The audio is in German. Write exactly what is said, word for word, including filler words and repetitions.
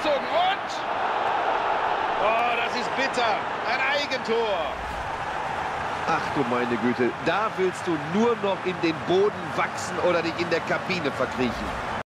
durchgezogen und... Oh, das ist bitter. Ein Eigentor. Ach du meine Güte, da willst du nur noch in den Boden wachsen oder dich in der Kabine verkriechen.